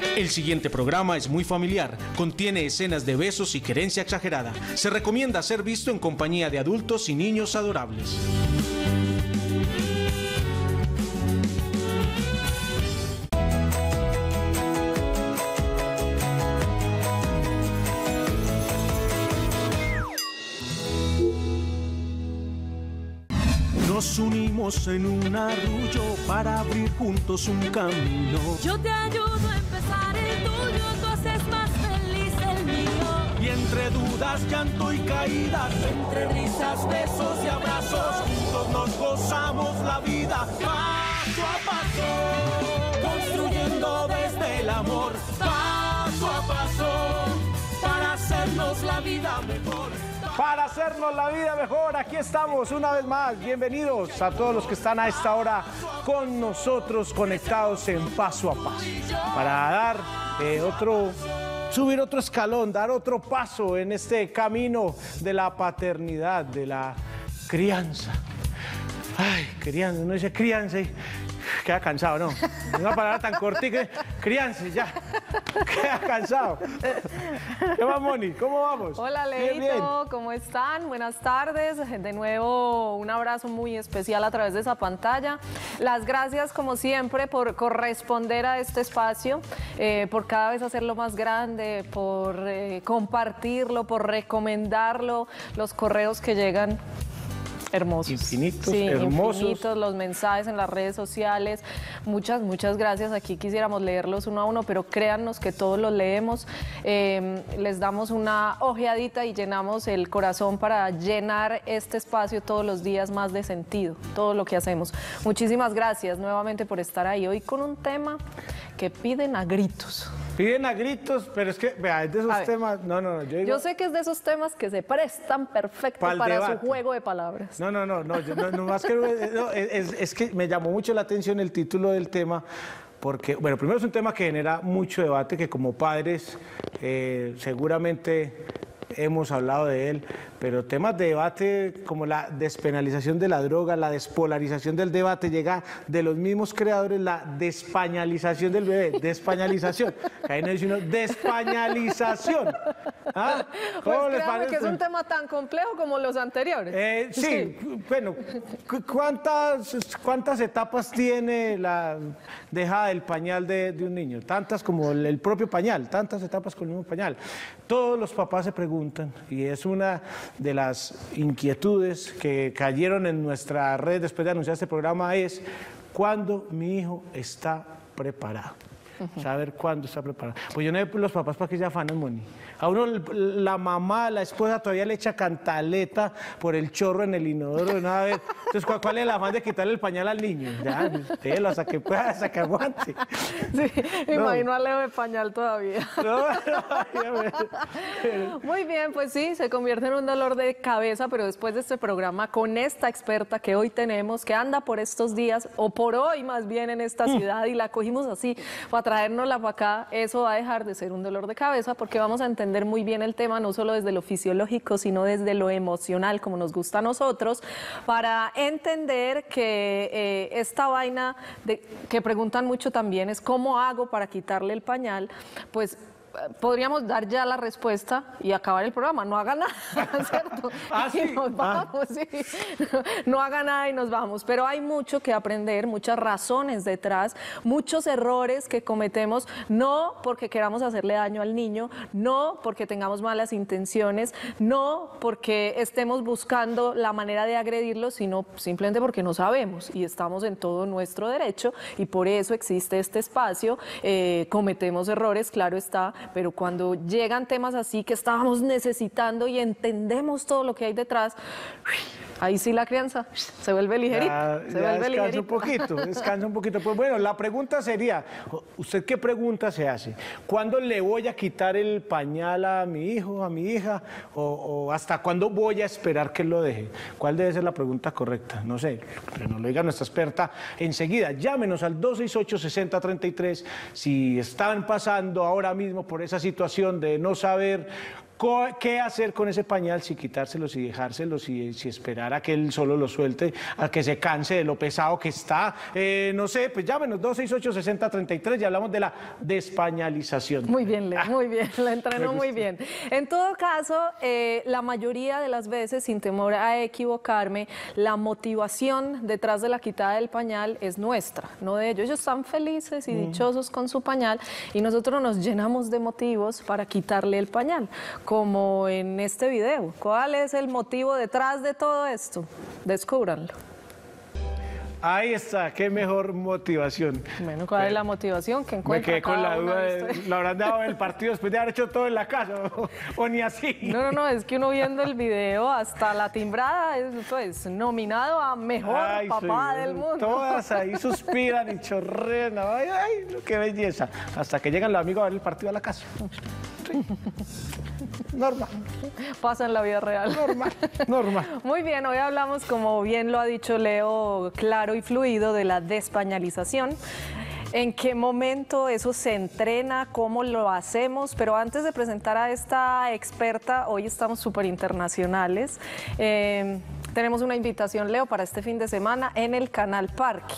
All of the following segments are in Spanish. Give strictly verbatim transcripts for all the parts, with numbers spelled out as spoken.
El siguiente programa es muy familiar, contiene escenas de besos y querencia exagerada. Se recomienda ser visto en compañía de adultos y niños adorables. Nos unimos en un arrullo para abrir juntos un camino. Yo te ayudo a empezar el tuyo, tú haces más feliz el mío. Y entre dudas, llanto y caídas, entre risas, besos y abrazos, juntos nos gozamos la vida paso a paso, construyendo desde el amor, paso a paso, para hacernos la vida mejor. Para hacernos la vida mejor, aquí estamos una vez más. Bienvenidos a todos los que están a esta hora con nosotros conectados en Paso a Paso. Para dar eh, otro, subir otro escalón, dar otro paso en este camino de la paternidad, de la crianza. Ay, crianza, uno dice crianza y queda cansado, ¿no? Una palabra tan cortica, crianza, ya, queda cansado. ¿Qué más, Moni? ¿Cómo vamos? Hola, Leito, ¿cómo están? Buenas tardes. De nuevo, un abrazo muy especial a través de esa pantalla. Las gracias, como siempre, por corresponder a este espacio, eh, por cada vez hacerlo más grande, por eh, compartirlo, por recomendarlo, los correos que llegan. Hermosos. Infinitos, sí, hermosos. Infinitos, los mensajes en las redes sociales. Muchas, muchas gracias. Aquí quisiéramos leerlos uno a uno, pero créannos que todos los leemos. Eh, les damos una ojeadita y llenamos el corazón para llenar este espacio todos los días más de sentido, todo lo que hacemos. Muchísimas gracias nuevamente por estar ahí hoy con un tema que piden a gritos. Piden a gritos, pero es que, vea, es de esos temas, no, no, no. Yo, digo, yo sé que es de esos temas que se prestan perfecto para, para debate. Su juego de palabras. No, no, no, no, yo, no, no más que, no, es, es que me llamó mucho la atención el título del tema, porque, bueno, primero es un tema que genera mucho debate, que como padres eh, seguramente hemos hablado de él, pero temas de debate como la despenalización de la droga, la despolarización del debate, llega de los mismos creadores, la despañalización del bebé, despañalización. Ahí no dice uno, despañalización. ¿Ah? Pues ¿Cómo les créanme parece? que es un tema tan complejo como los anteriores. Eh, sí, sí, bueno, cu- ¿cuántas, ¿cuántas etapas tiene la dejada del pañal de, de un niño? Tantas como el, el propio pañal, tantas etapas con el mismo pañal. Todos los papás se preguntan, y es una de las inquietudes que cayeron en nuestra red después de anunciar este programa, es ¿cuándo mi hijo está preparado? Saber cuándo está preparado. Pues yo no veo los papás para que se afanan, Moni. A uno la mamá, la esposa todavía le echa cantaleta por el chorro en el inodoro de una vez. Entonces, ¿cuál, cuál es el afán de quitarle el pañal al niño? Ya, déjelo hasta que pueda, hasta que aguante. Sí, me No. imagino a Leo de pañal todavía. No, no, Muy bien, pues sí, se convierte en un dolor de cabeza, pero después de este programa, con esta experta que hoy tenemos, que anda por estos días, o por hoy más bien en esta ciudad, y la cogimos así, para traérnosla para acá, eso va a dejar de ser un dolor de cabeza, porque vamos a entender muy bien el tema, no solo desde lo fisiológico, sino desde lo emocional, como nos gusta a nosotros, para entender que eh, esta vaina de, que preguntan mucho también es ¿cómo hago para quitarle el pañal? Pues podríamos dar ya la respuesta y acabar el programa. No haga nada, ¿cierto? Ah, sí. Y nos vamos, sí. No haga nada y nos vamos. Pero hay mucho que aprender, muchas razones detrás, muchos errores que cometemos, no porque queramos hacerle daño al niño, no porque tengamos malas intenciones, no porque estemos buscando la manera de agredirlo, sino simplemente porque no sabemos y estamos en todo nuestro derecho y por eso existe este espacio. Eh, cometemos errores, claro está, pero cuando llegan temas así que estábamos necesitando y entendemos todo lo que hay detrás, ahí sí la crianza se vuelve ligerita. Ya, se ya vuelve descansa ligerita. un poquito, descansa un poquito. Pues bueno, la pregunta sería, ¿usted qué pregunta se hace? ¿Cuándo le voy a quitar el pañal a mi hijo, a mi hija? ¿O, o hasta cuándo voy a esperar que lo deje? ¿Cuál debe ser la pregunta correcta? No sé, que nos lo diga nuestra experta enseguida. Llámenos al dos seis ocho, seis cero tres tres si están pasando ahora mismo por esa situación de no saber ¿Qué hacer con ese pañal? Si quitárselos y dejárselos, y si esperar a que él solo lo suelte, a que se canse de lo pesado que está. Eh, no sé, pues llámenos dos seis ocho, seis cero tres tres y hablamos de la despañalización. Muy bien, Leo, Ah, muy bien, la entrenó muy bien. En todo caso, eh, la mayoría de las veces, sin temor a equivocarme, la motivación detrás de la quitada del pañal es nuestra, no de ellos. Ellos están felices y dichosos con su pañal y nosotros nos llenamos de motivos para quitarle el pañal, como en este video. ¿Cuál es el motivo detrás de todo esto? Descúbranlo. Ahí está, qué mejor motivación. Bueno, ¿cuál es la motivación que Me encuentra quedé con cada la una duda, de de, ustedes? ¿lo habrán dado en el partido después de haber hecho todo en la casa o, o ni así? No, no, no, es que uno viendo el video, hasta la timbrada es pues nominado a mejor Ay, papá sí, del mundo. Todas ahí suspiran y chorrean. Ay, ay, qué belleza. Hasta que llegan los amigos a ver el partido a la casa. Sí. Normal, Pasa en la vida real. normal, normal. Muy bien, hoy hablamos, como bien lo ha dicho Leo, claro y fluido, de la despañalización. ¿En qué momento eso se entrena? ¿Cómo lo hacemos? Pero antes de presentar a esta experta, hoy estamos súper internacionales. Eh, tenemos una invitación, Leo, para este fin de semana en el Canal Parque.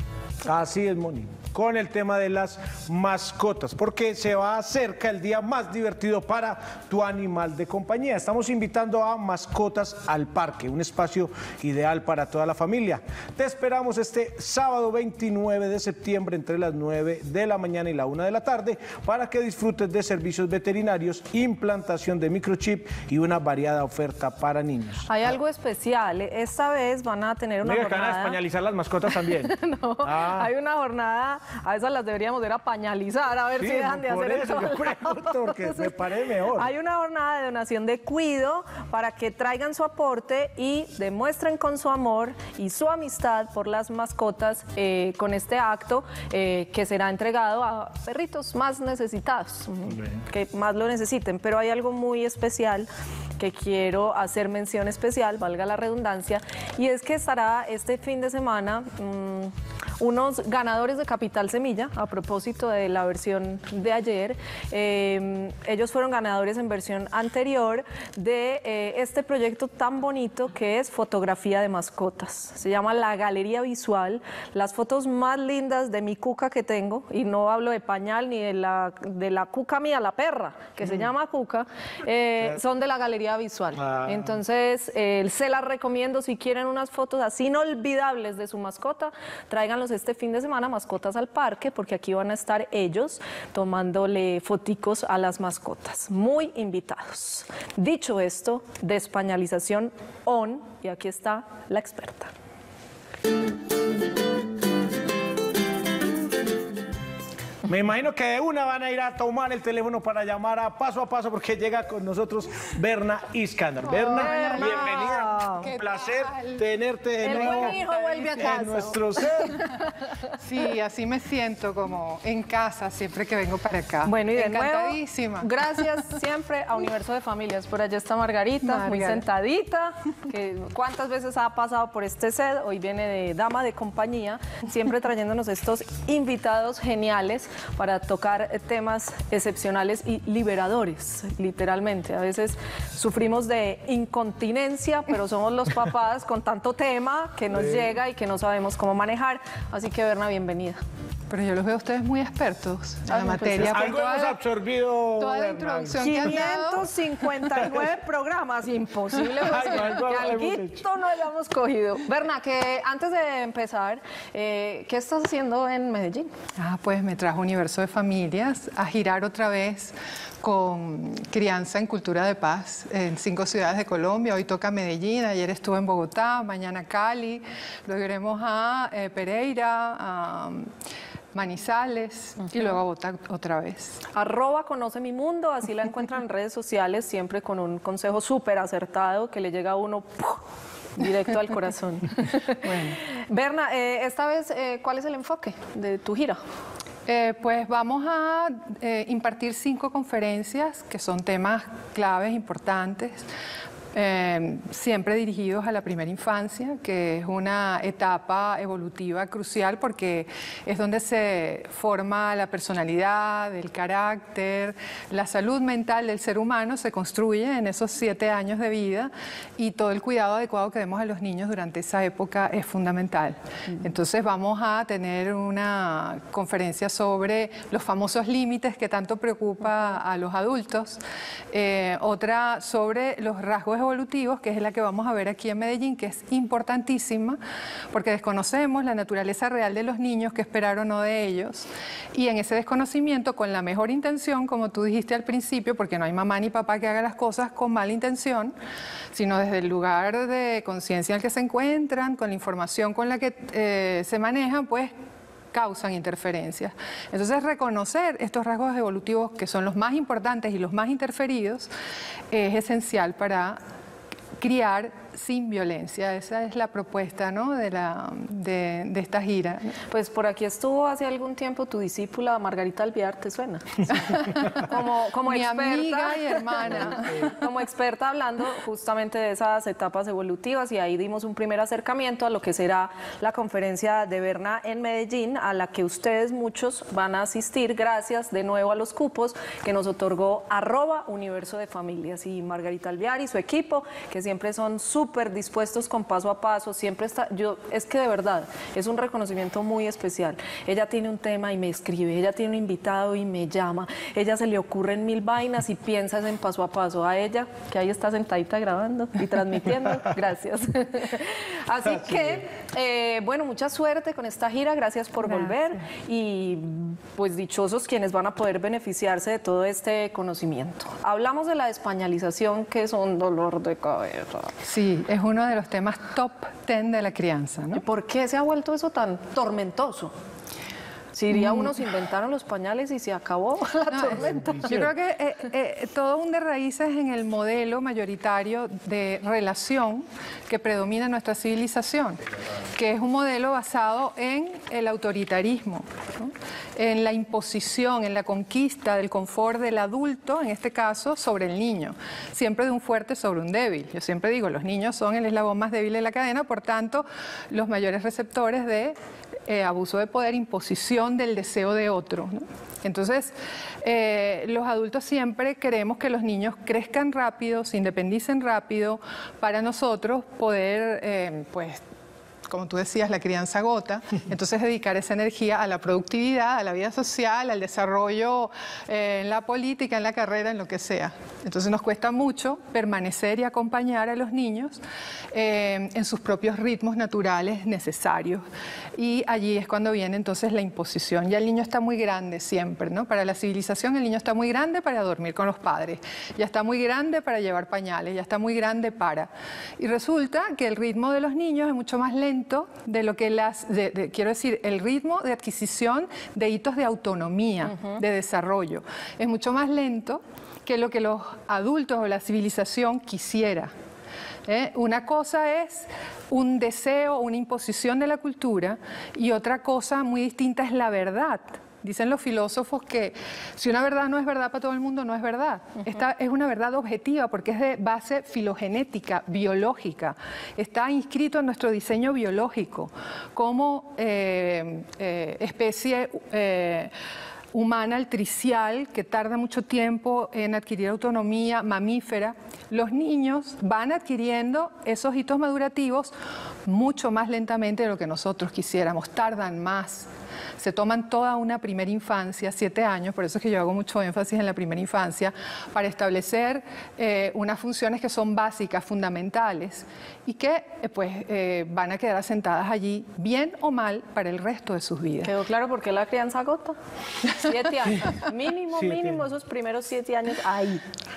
Así es, Moni, con el tema de las mascotas, porque se va acerca el día más divertido para tu animal de compañía. Estamos invitando a Mascotas al Parque, un espacio ideal para toda la familia. Te esperamos este sábado veintinueve de septiembre entre las nueve de la mañana y la una de la tarde para que disfrutes de servicios veterinarios, implantación de microchip y una variada oferta para niños. Hay algo especial. Esta vez van a tener una Mira, que van a jornada... españolizar las mascotas también. No, Ah. hay una jornada, a esas las deberíamos ir a pañalizar, a ver Sí, si dejan de por hacer eso el yo pregunto, porque me parece mejor. Hay una jornada de donación de cuido para que traigan su aporte y demuestren con su amor y su amistad por las mascotas eh, con este acto eh, que será entregado a perritos más necesitados, que más lo necesiten. Pero hay algo muy especial que quiero hacer mención especial, valga la redundancia, y es que estará este fin de semana mmm, unos ganadores de Capital Semilla, a propósito de la versión de ayer. Eh, ellos fueron ganadores en versión anterior de eh, este proyecto tan bonito que es fotografía de mascotas. Se llama La Galería Visual. Las fotos más lindas de mi cuca que tengo, y no hablo de pañal ni de la, de la cuca mía, la perra, que mm. se llama cuca, eh, son de la Galería Visual. Ah. Entonces, eh, se las recomiendo si quieren unas fotos así inolvidables de su mascota, tráiganlos este fin de semana, Mascotas al Parque, porque aquí van a estar ellos tomándole foticos a las mascotas. Muy invitados. Dicho esto, despañalización on, y aquí está la experta. Me imagino que de una van a ir a tomar el teléfono para llamar a Paso a Paso porque llega con nosotros Berna Iskandar. Berna, Berna. bienvenida. Un placer tal? tenerte de El nuevo buen hijo vuelve a casa. en nuestro ser. Sí, así me siento como en casa siempre que vengo para acá. Bueno, y de nuevo, Encantadísima. gracias siempre a Universo de Familias. Por allá está Margarita, muy Margar. sentadita, que cuántas veces ha pasado por este set, hoy viene de dama de compañía, siempre trayéndonos estos invitados geniales para tocar temas excepcionales y liberadores, literalmente. A veces sufrimos de incontinencia, pero somos los papás con tanto tema que nos llega y que no sabemos cómo manejar. Así que, Berna, bienvenida. Pero yo los veo a ustedes muy expertos en Ay, la no, pues, materia. por Algo toda hemos la- absorbido. toda la Berna. introducción que han dado. quinientos cincuenta y nueve programas, imposible pues, Algo, algo que hemos alguito no hayamos cogido. Berna, que antes de empezar, eh, ¿qué estás haciendo en Medellín? Ah, pues me trajo Universo de Familias a girar otra vez con crianza en cultura de paz en cinco ciudades de Colombia. Hoy toca Medellín, ayer estuve en Bogotá, mañana Cali, luego iremos a eh, Pereira, a Manizales uh-huh. y luego a Bogotá otra vez. Arroba Conoce Mi Mundo, así la encuentran en redes sociales, siempre con un consejo súper acertado que le llega a uno ¡puf! Directo al corazón. Bueno. Berna, eh, esta vez, eh, ¿cuál es el enfoque de tu gira? Eh, pues vamos a eh, impartir cinco conferencias que son temas claves, importantes, eh, siempre dirigidos a la primera infancia, que es una etapa evolutiva crucial porque es donde se forma la personalidad, el carácter, la salud mental del ser humano se construye en esos siete años de vida y todo el cuidado adecuado que demos a los niños durante esa época es fundamental. Entonces vamos a tener una conferencia sobre los famosos límites que tanto preocupa a los adultos, eh, otra sobre los rasgos evolutivos, que es la que vamos a ver aquí en Medellín, que es importantísima porque desconocemos la naturaleza real de los niños, qué esperar o no de ellos, y en ese desconocimiento, con la mejor intención, como tú dijiste al principio, porque no hay mamá ni papá que haga las cosas con mala intención, sino desde el lugar de conciencia en el que se encuentran, con la información con la que eh, se manejan, pues causan interferencias. Entonces, reconocer estos rasgos evolutivos que son los más importantes y los más interferidos es esencial para criar sin violencia. Esa es la propuesta, ¿no?, de, la, de, de esta gira. Pues por aquí estuvo hace algún tiempo tu discípula Margarita Alvear, ¿te suena? Como, como Mi experta, amiga y hermana. Como experta hablando justamente de esas etapas evolutivas, y ahí dimos un primer acercamiento a lo que será la conferencia de Berna en Medellín, a la que ustedes muchos van a asistir gracias de nuevo a los cupos que nos otorgó arroba Universo de Familias, y Margarita Alvear y su equipo, que siempre son súper súper dispuestos con paso a paso, siempre está, yo, es que de verdad, es un reconocimiento muy especial. Ella tiene un tema y me escribe, ella tiene un invitado y me llama, ella se le ocurren mil vainas y piensas en paso a paso. A ella, que ahí está sentadita grabando y transmitiendo, gracias. Así que, eh, bueno, mucha suerte con esta gira, gracias por gracias. volver, y pues dichosos quienes van a poder beneficiarse de todo este conocimiento. Hablamos de la españolización, que es un dolor de cabeza. Sí. Es uno de los temas top ten de la crianza, ¿no? ¿Por qué se ha vuelto eso tan tormentoso? Si diría uno, se inventaron los pañales y se acabó la no, tormenta. Yo creo que eh, eh, todo hunde raíces en el modelo mayoritario de relación que predomina en nuestra civilización, que es un modelo basado en el autoritarismo, ¿no?, en la imposición, en la conquista del confort del adulto, en este caso, sobre el niño, siempre de un fuerte sobre un débil. Yo siempre digo, los niños son el eslabón más débil de la cadena, por tanto, los mayores receptores de eh, abuso de poder, imposición del deseo de otro, ¿no? Entonces, eh, los adultos siempre queremos que los niños crezcan rápido, se independicen rápido, para nosotros poder, eh, pues, como tú decías, la crianza agota, entonces dedicar esa energía a la productividad, a la vida social, al desarrollo eh, en la política, en la carrera, en lo que sea. Entonces nos cuesta mucho permanecer y acompañar a los niños eh, en sus propios ritmos naturales necesarios. Y allí es cuando viene entonces la imposición. Ya el niño está muy grande siempre, ¿no? Para la civilización el niño está muy grande para dormir con los padres, ya está muy grande para llevar pañales, ya está muy grande para... Y resulta que el ritmo de los niños es mucho más lento de lo que las, de, de, quiero decir, el ritmo de adquisición de hitos de autonomía, uh-huh. de desarrollo, es mucho más lento que lo que los adultos o la civilización quisiera. ¿Eh? Una cosa es un deseo, una imposición de la cultura, y otra cosa muy distinta es la verdad. Dicen los filósofos que si una verdad no es verdad para todo el mundo, no es verdad. Uh-huh. Esta es una verdad objetiva porque es de base filogenética, biológica. Está inscrito en nuestro diseño biológico como eh, eh, especie eh, humana altricial que tarda mucho tiempo en adquirir autonomía, mamífera. Los niños van adquiriendo esos hitos madurativos mucho más lentamente de lo que nosotros quisiéramos, tardan más. Se toman toda una primera infancia, siete años, por eso es que yo hago mucho énfasis en la primera infancia, para establecer eh, unas funciones que son básicas, fundamentales, y que eh, pues, eh, van a quedar asentadas allí, bien o mal, para el resto de sus vidas. ¿Quedó claro por qué la crianza agota? Siete años, mínimo, siete. mínimo esos primeros siete años ahí.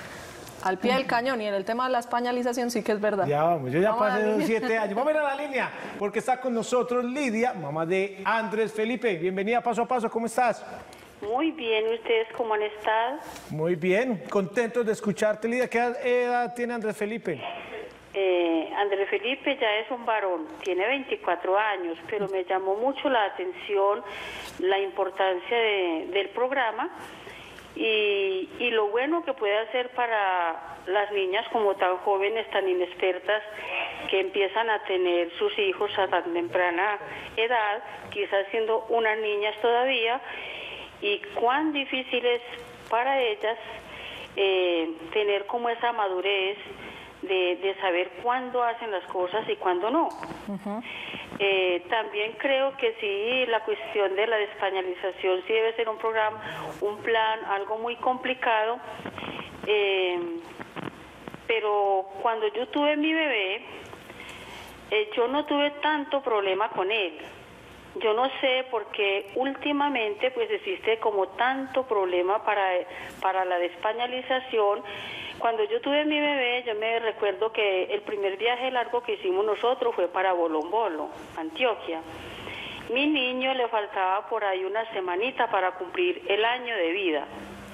Al pie del cañón, y en el tema de la españolización sí que es verdad. Ya vamos, yo ya vamos pasé los siete años. Vamos a ir a la línea, porque está con nosotros Lidia, mamá de Andrés Felipe. Bienvenida a Paso a Paso, ¿cómo estás? Muy bien, ¿ustedes cómo han estado? Muy bien, contentos de escucharte, Lidia. ¿Qué edad tiene Andrés Felipe? Eh, Andrés Felipe ya es un varón, tiene veinticuatro años, pero me llamó mucho la atención la importancia de, del programa. Y, y lo bueno que puede hacer para las niñas como tan jóvenes, tan inexpertas, que empiezan a tener sus hijos a tan temprana edad, quizás siendo unas niñas todavía, y cuán difícil es para ellas eh, tener como esa madurez de, de saber cuándo hacen las cosas y cuándo no. Uh-huh. Eh, también creo que sí, la cuestión de la despañalización sí debe ser un programa, un plan, algo muy complicado, eh, pero cuando yo tuve mi bebé, eh, yo no tuve tanto problema con él. Yo no sé por qué últimamente pues existe como tanto problema para, para la despañalización. Cuando yo tuve mi bebé, yo me recuerdo que el primer viaje largo que hicimos nosotros fue para Bolombolo, Antioquia. Mi niño le faltaba por ahí una semanita para cumplir el año de vida.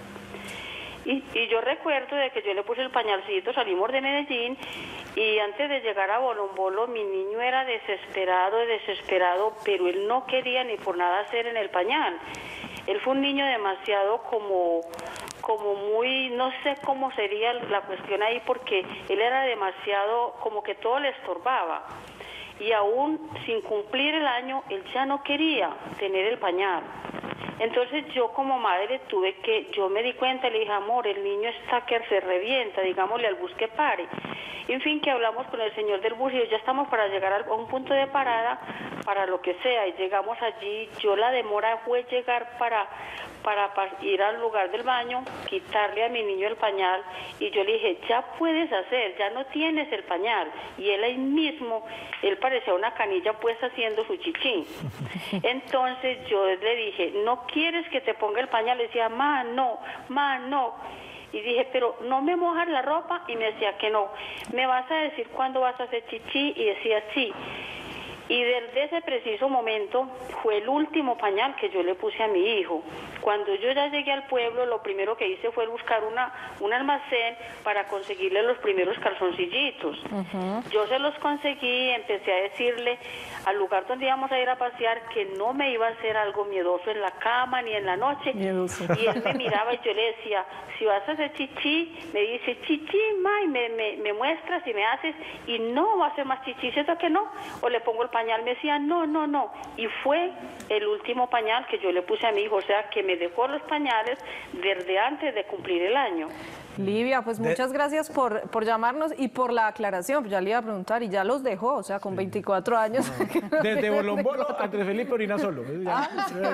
Y, y yo recuerdo de que yo le puse el pañalcito, salimos de Medellín y antes de llegar a Bolombolo mi niño era desesperado, desesperado, pero él no quería ni por nada hacer en el pañal. Él fue un niño demasiado como, como muy, no sé cómo sería la cuestión ahí, porque él era demasiado, como que todo le estorbaba. Y aún sin cumplir el año, él ya no quería tener el pañal. Entonces yo como madre tuve que, yo me di cuenta y le dije, amor, el niño está que se revienta, digámosle al bus que pare. En fin, que hablamos con el señor del bus y ya estamos para llegar a un punto de parada para lo que sea. Y llegamos allí, yo la demora fue llegar para, para, para ir al lugar del baño, quitarle a mi niño el pañal. Y yo le dije, ya puedes hacer, ya no tienes el pañal. Y él ahí mismo, él parecía una canilla puesta haciendo su chichín. Entonces yo le dije, no quieres que te ponga el pañal. Le decía, ma, no, ma, no. Y dije, pero no me mojas la ropa, y me decía que no. ¿Me vas a decir cuándo vas a hacer chichi? Y decía, sí. Y desde ese preciso momento fue el último pañal que yo le puse a mi hijo. Cuando yo ya llegué al pueblo, lo primero que hice fue buscar una, un almacén para conseguirle los primeros calzoncillitos. Uh-huh. Yo se los conseguí, empecé a decirle al lugar donde íbamos a ir a pasear que no me iba a hacer algo miedoso en la cama ni en la noche. Miedoso. Y él me miraba y yo le decía, si vas a hacer chichi, me dice, chichi, ma, y me, me, me muestras y me haces, y no va a hacer más chichi, ¿cierto que no? O le pongo el pañal, me decía, no, no, no. Y fue el último pañal que yo le puse a mi hijo, o sea, que me dejó los pañales desde antes de cumplir el año. Livia, pues muchas gracias por, por llamarnos y por la aclaración. Ya le iba a preguntar y ya los dejó, o sea, con veinticuatro años. Desde Bolombolo, Andrés Felipe orina solo. Ah.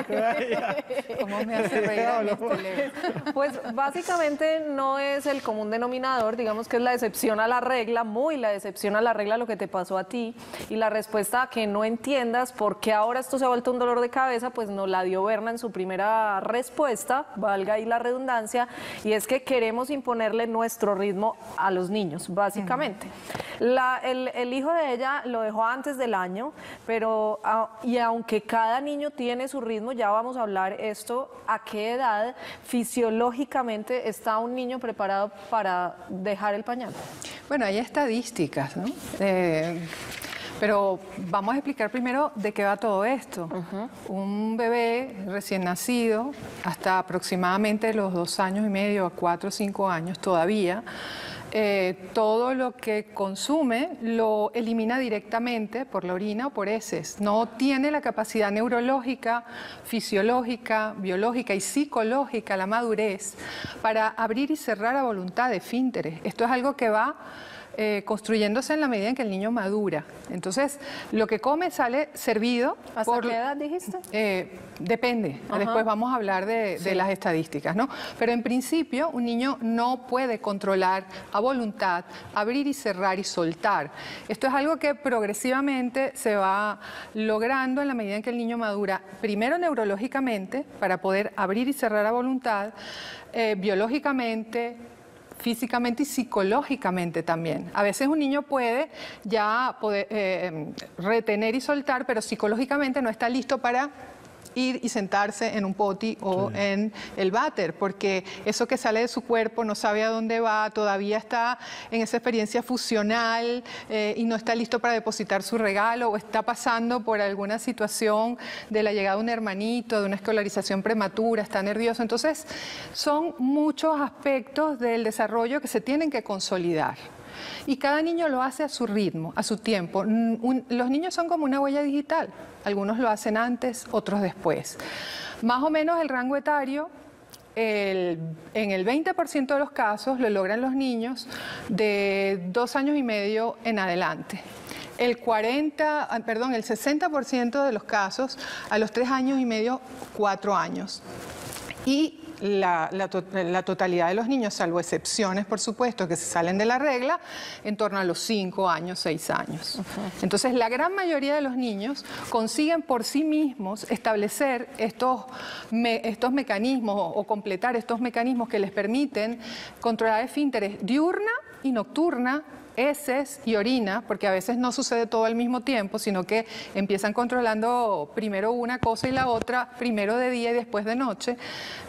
¿Cómo me hace reír? Pues básicamente no es el común denominador, digamos que es la excepción a la regla, muy la excepción a la regla lo que te pasó a ti. Y la respuesta a que no entiendas por qué ahora esto se ha vuelto un dolor de cabeza, pues nos la dio Berna en su primera respuesta, valga ahí la redundancia, y es que queremos ponerle nuestro ritmo a los niños, básicamente. Uh-huh. La, el, el hijo de ella lo dejó antes del año, pero a, y aunque cada niño tiene su ritmo, ya vamos a hablar esto, a qué edad fisiológicamente está un niño preparado para dejar el pañal. Bueno, hay estadísticas, ¿no? Eh, Pero vamos a explicar primero de qué va todo esto. Uh-huh. Un bebé recién nacido, hasta aproximadamente los dos años y medio a cuatro o cinco años todavía, eh, todo lo que consume lo elimina directamente por la orina o por heces. No tiene la capacidad neurológica, fisiológica, biológica y psicológica, la madurez, para abrir y cerrar a voluntad de esfínteres. Esto es algo que va Eh, construyéndose en la medida en que el niño madura. Entonces, lo que come sale servido. ¿Hasta por, qué edad dijiste? Eh, depende. Ajá. Después vamos a hablar de, de sí. las estadísticas, ¿no? Pero en principio, un niño no puede controlar a voluntad, abrir y cerrar y soltar. Esto es algo que progresivamente se va logrando en la medida en que el niño madura, primero neurológicamente, para poder abrir y cerrar a voluntad, eh, biológicamente, físicamente y psicológicamente también. A veces un niño puede ya poder, eh, retener y soltar, pero psicológicamente no está listo para ir y sentarse en un potty o sí. en el váter, porque eso que sale de su cuerpo no sabe a dónde va, todavía está en esa experiencia fusional eh, y no está listo para depositar su regalo, o está pasando por alguna situación de la llegada de un hermanito, de una escolarización prematura, está nervioso. Entonces, son muchos aspectos del desarrollo que se tienen que consolidar. Y cada niño lo hace a su ritmo, a su tiempo. Un, los niños son como una huella digital. Algunos lo hacen antes, otros después. Más o menos el rango etario, el, en el veinte por ciento de los casos lo logran los niños de dos años y medio en adelante. El cuarenta, perdón, el sesenta por ciento de los casos a los tres años y medio, cuatro años. Y La, la, to la totalidad de los niños, salvo excepciones, por supuesto, que se salen de la regla, en torno a los cinco años, seis años. Uh-huh. Entonces, la gran mayoría de los niños consiguen por sí mismos establecer estos, me estos mecanismos o, o completar estos mecanismos que les permiten controlar esfínteres diurna y nocturna, heces y orina, porque a veces no sucede todo al mismo tiempo, sino que empiezan controlando primero una cosa y la otra, primero de día y después de noche,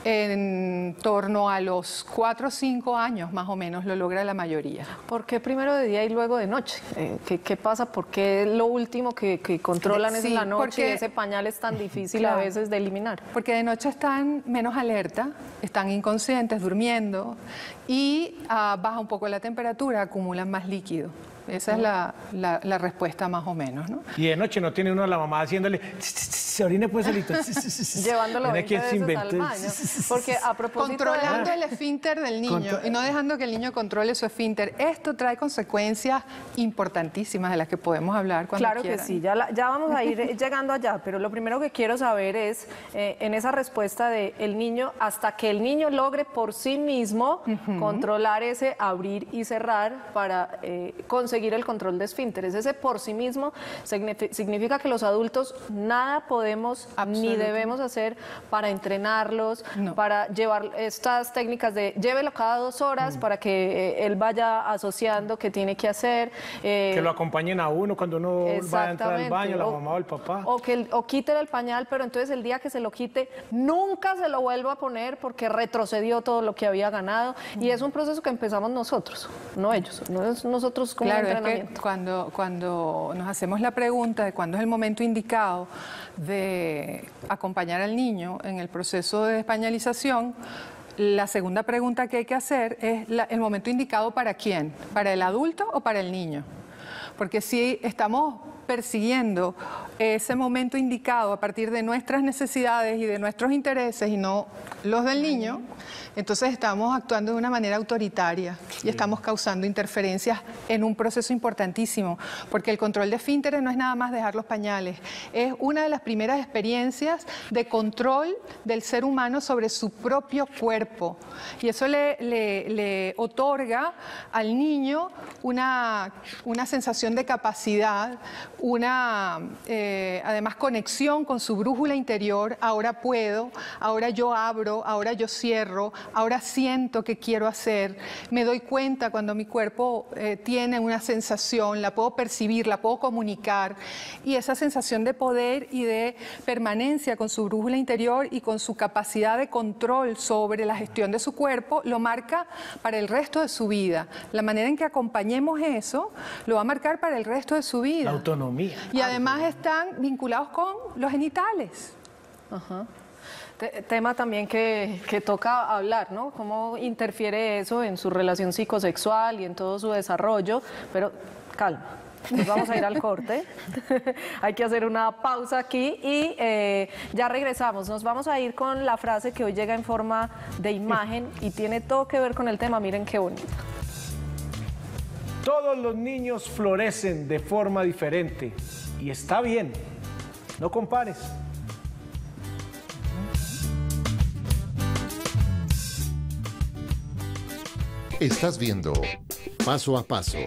en torno a los cuatro o cinco años más o menos lo logra la mayoría. ¿Por qué primero de día y luego de noche? Eh, ¿qué, ¿Qué pasa? ¿Por qué lo último que, que controlan sí, es en la noche porque, y ese pañal es tan difícil claro, a veces de eliminar? Porque de noche están menos alerta, están inconscientes, durmiendo, y uh, baja un poco la temperatura, acumulan más líquido. Esa es la, la, la respuesta más o menos, ¿no? Y de noche no tiene uno a la mamá haciéndole, se orine pues solito. Llevándolo veinte veces al baño. Porque a propósito Controlando de... el esfínter del niño Contro... y no dejando que el niño controle su esfínter. Esto trae consecuencias importantísimas de las que podemos hablar cuando Claro quieran. que sí, ya, la, ya vamos a ir llegando allá, pero lo primero que quiero saber es, eh, en esa respuesta del niño, hasta que el niño logre por sí mismo uh-huh. controlar ese abrir y cerrar para eh, conseguir el control de esfínteres. Ese por sí mismo significa que los adultos nada podemos ni debemos hacer para entrenarlos, no. para llevar estas técnicas de llévelo cada dos horas mm. para que eh, él vaya asociando qué tiene que hacer. Eh, que lo acompañen a uno cuando uno va a entrar al baño, la o, mamá o el papá. O, que el, o quítele el pañal, pero entonces el día que se lo quite, nunca se lo vuelva a poner porque retrocedió todo lo que había ganado. Mm. Y es un proceso que empezamos nosotros, no ellos, no es nosotros como claro, es que cuando, cuando nos hacemos la pregunta de cuándo es el momento indicado de acompañar al niño en el proceso de despañalización, la segunda pregunta que hay que hacer es la, el momento indicado ¿para quién? ¿Para el adulto o para el niño? Porque si estamos persiguiendo ese momento indicado a partir de nuestras necesidades y de nuestros intereses y no los del niño, entonces estamos actuando de una manera autoritaria y estamos causando interferencias en un proceso importantísimo, porque el control de esfínteres no es nada más dejar los pañales, es una de las primeras experiencias de control del ser humano sobre su propio cuerpo, y eso le, le, le otorga al niño una, una sensación de capacidad, una eh, además conexión con su brújula interior. Ahora puedo, ahora yo abro, ahora yo cierro, ahora siento que quiero hacer, me doy cuenta cuando mi cuerpo eh, tiene una sensación, la puedo percibir, la puedo comunicar, y esa sensación de poder y de permanencia con su brújula interior y con su capacidad de control sobre la gestión de su cuerpo lo marca para el resto de su vida. La manera en que acompañemos eso lo va a marcar para el resto de su vida. La autonomía. Y además están vinculados con los genitales. Ajá. Tema también que, que toca hablar, ¿no? Cómo interfiere eso en su relación psicosexual y en todo su desarrollo, pero calma. Nos vamos a ir al corte, hay que hacer una pausa aquí y eh, ya regresamos. Nos vamos a ir con la frase que hoy llega en forma de imagen y tiene todo que ver con el tema, miren qué bonito. Todos los niños florecen de forma diferente y está bien, no compares. Estás viendo Paso a Paso.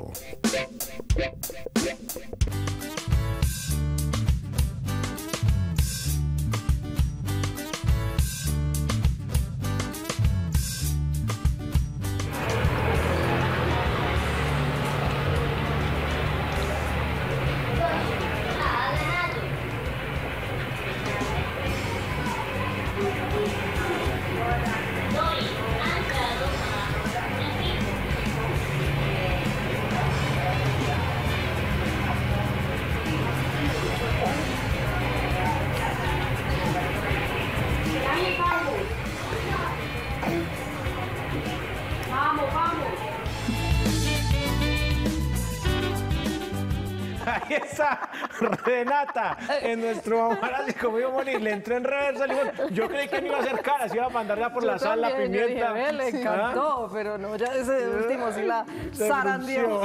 Ahí está Renata, en nuestro Mamá así como yo morir, le entró en reversa, le dijo, yo creí que no iba a hacer cara, se iba a mandar ya por Yo la sal la también, yo pimienta. dije, "Ve, le encantó, pero no, ya ese último sí la Se zarandeó.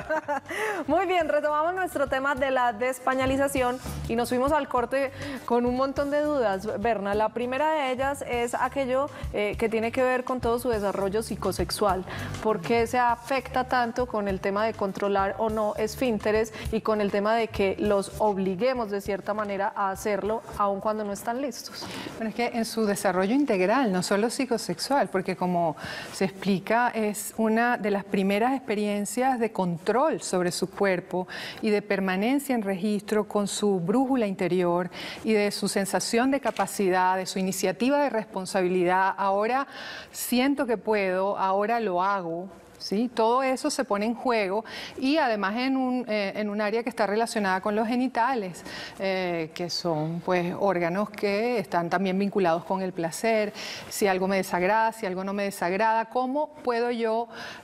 Muy bien, retomamos nuestro tema de la despañalización y nos fuimos al corte con un montón de dudas, Berna. La primera de ellas es aquello eh, que tiene que ver con todo su desarrollo psicosexual. ¿Por qué se afecta tanto con el tema de controlar o no esfínteres y con el tema de que los obliguemos de cierta manera a hacerlo aun cuando no están listos? Bueno, es que en su desarrollo integral, no solo psicosexual, porque como se explica, es una de las primeras experiencias de control sobre su cuerpo y de permanencia en registro con su brújula interior y de su sensación de capacidad, de su iniciativa de responsabilidad. Ahora siento que puedo, ahora lo hago. ¿Sí? Todo eso se pone en juego y además en un, eh, en un área que está relacionada con los genitales, eh, que son pues órganos que están también vinculados con el placer, si algo me desagrada, si algo no me desagrada, ¿cómo puedo yo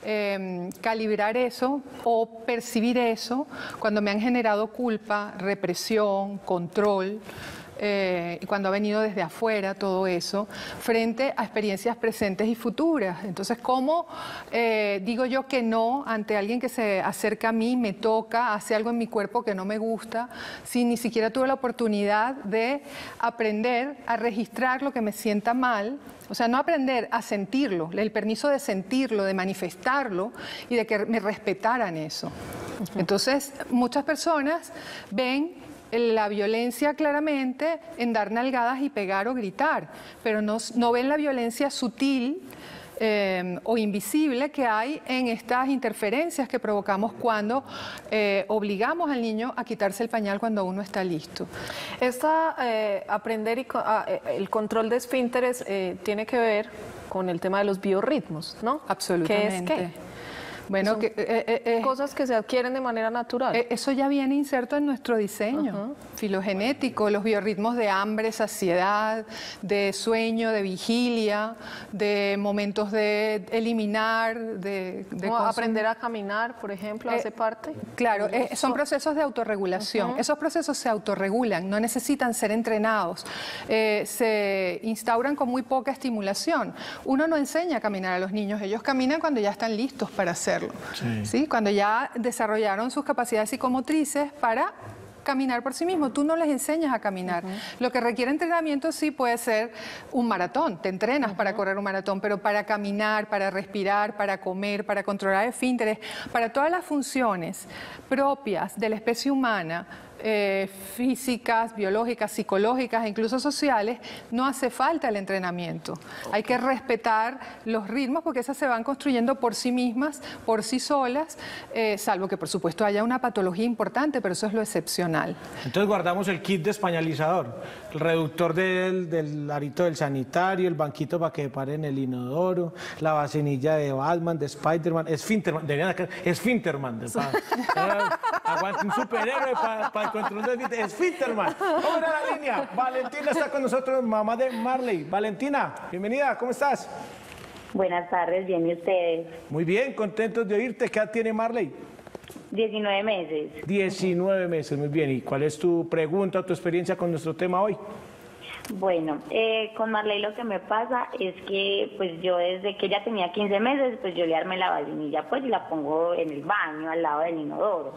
eh, calibrar eso o percibir eso cuando me han generado culpa, represión, control? Eh, y cuando ha venido desde afuera todo eso, frente a experiencias presentes y futuras. Entonces, ¿cómo eh, digo yo que no ante alguien que se acerca a mí, me toca, hace algo en mi cuerpo que no me gusta, si ni siquiera tuve la oportunidad de aprender a registrar lo que me sienta mal? O sea, no aprender a sentirlo, el permiso de sentirlo, de manifestarlo y de que me respetaran eso. Entonces, muchas personas ven la violencia claramente en dar nalgadas y pegar o gritar, pero no, no ven la violencia sutil eh, o invisible que hay en estas interferencias que provocamos cuando eh, obligamos al niño a quitarse el pañal cuando uno está listo. Esta, eh, aprender y, ah, el control de esfínteres eh, tiene que ver con el tema de los biorritmos, ¿no? Absolutamente. ¿Qué es qué? Bueno, Son que, eh, eh, cosas que se adquieren de manera natural. Eh, eso ya viene inserto en nuestro diseño uh-huh. filogenético, los biorritmos de hambre, saciedad, de sueño, de vigilia, de momentos de eliminar, de, de aprender a caminar, por ejemplo, eh, hace parte. Claro, eh, son procesos de autorregulación. Uh-huh. Esos procesos se autorregulan, no necesitan ser entrenados, eh, se instauran con muy poca estimulación. Uno no enseña a caminar a los niños, ellos caminan cuando ya están listos para hacerlo. Sí. ¿Sí? Cuando ya desarrollaron sus capacidades psicomotrices para caminar por sí mismos. Tú no les enseñas a caminar. Uh-huh. Lo que requiere entrenamiento sí puede ser un maratón. Te entrenas uh-huh. para correr un maratón, pero para caminar, para respirar, para comer, para controlar esfínteres, para todas las funciones propias de la especie humana, Eh, físicas, biológicas, psicológicas e incluso sociales, no hace falta el entrenamiento. Okay. Hay que respetar los ritmos porque esas se van construyendo por sí mismas, por sí solas, eh, salvo que por supuesto haya una patología importante, pero eso es lo excepcional. Entonces guardamos el kit despañalizador, el reductor del, del arito del sanitario, el banquito para que pare en el inodoro, la vacinilla de Batman, de Spider-Man, Esfinterman, deberían acá, Esfinterman, de, pa, pa, aguante un superhéroe para pa el control de Esfinterman. Vamos a la línea. Valentina está con nosotros, mamá de Marley. Valentina, bienvenida, ¿cómo estás? Buenas tardes, bien, ¿y ustedes? Muy bien, contentos de oírte. ¿Qué edad tiene Marley? diecinueve meses. diecinueve meses, muy bien. ¿Y cuál es tu pregunta o tu experiencia con nuestro tema hoy? Bueno, eh, con Marley lo que me pasa es que pues yo desde que ella tenía quince meses, pues yo le armé la vacinilla pues y la pongo en el baño al lado del inodoro.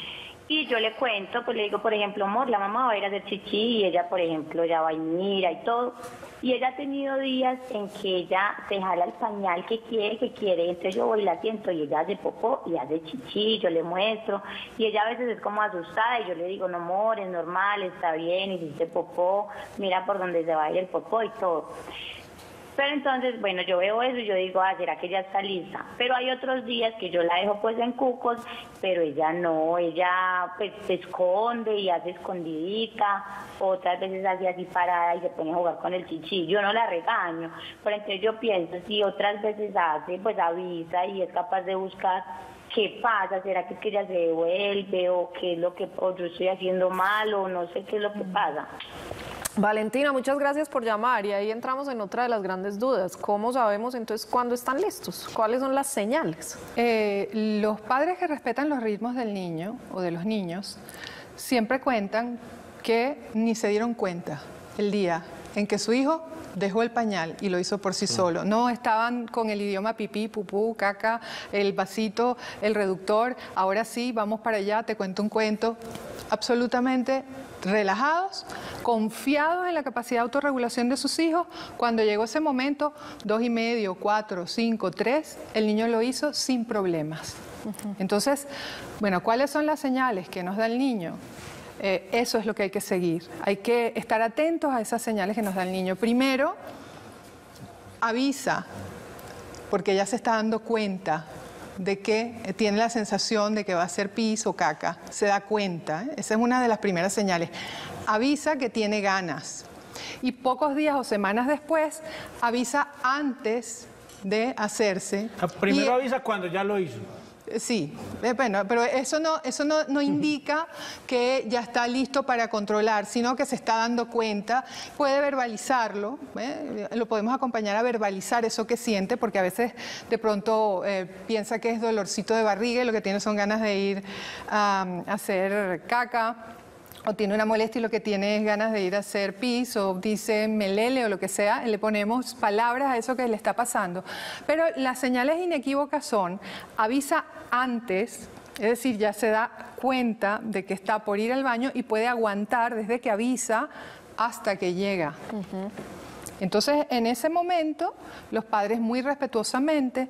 Y yo le cuento, pues le digo, por ejemplo, amor, la mamá va a ir a hacer chichi y ella, por ejemplo, ya va y mira y todo. Y ella ha tenido días en que ella se jala el pañal que quiere, que quiere. Entonces yo voy y la siento y ella hace popó y hace chichi, yo le muestro. Y ella a veces es como asustada y yo le digo, no, amor, es normal, está bien, hiciste popó, mira por dónde se va a ir el popó y todo. Pero entonces, bueno, yo veo eso y yo digo, ah, ¿será que ya está lista? Pero hay otros días que yo la dejo pues en cucos, pero ella no, ella pues se esconde y hace escondidita, otras veces hace así parada y se pone a jugar con el chichi. Yo no la regaño, pero entonces yo pienso, si otras veces hace, pues avisa y es capaz de buscar qué pasa, ¿será que es que ella se devuelve o qué es lo que o yo estoy haciendo mal o no sé qué es lo que pasa? Valentina, muchas gracias por llamar y ahí entramos en otra de las grandes dudas. ¿Cómo sabemos entonces cuándo están listos? ¿Cuáles son las señales? Eh, los padres que respetan los ritmos del niño o de los niños siempre cuentan que ni se dieron cuenta el día en que su hijo dejó el pañal y lo hizo por sí solo. No estaban con el idioma pipí, pupú, caca, el vasito, el reductor. Ahora sí, vamos para allá, te cuento un cuento. Absolutamente relajados, confiados en la capacidad de autorregulación de sus hijos. Cuando llegó ese momento, dos y medio, cuatro, cinco, tres, el niño lo hizo sin problemas. Uh-huh. Entonces, bueno, ¿cuáles son las señales que nos da el niño? Eh, eso es lo que hay que seguir. Hay que estar atentos a esas señales que nos da el niño. Primero, avisa, porque ya se está dando cuenta de que tiene la sensación de que va a hacer pis o caca. Se da cuenta, ¿eh? Esa es una de las primeras señales. Avisa que tiene ganas. Y pocos días o semanas después, avisa antes de hacerse. Primero y, avisa cuando ya lo hizo. Sí, bueno, pero eso no, eso no, no indica que ya está listo para controlar, sino que se está dando cuenta, puede verbalizarlo, ¿eh? Lo podemos acompañar a verbalizar eso que siente, porque a veces de pronto eh, piensa que es dolorcito de barriga y lo que tiene son ganas de ir a, a hacer caca, o tiene una molestia y lo que tiene es ganas de ir a hacer pis, o dice melele o lo que sea, le ponemos palabras a eso que le está pasando. Pero las señales inequívocas son, avisa antes, es decir, ya se da cuenta de que está por ir al baño y puede aguantar desde que avisa hasta que llega. Uh-huh. Entonces, en ese momento, los padres muy respetuosamente,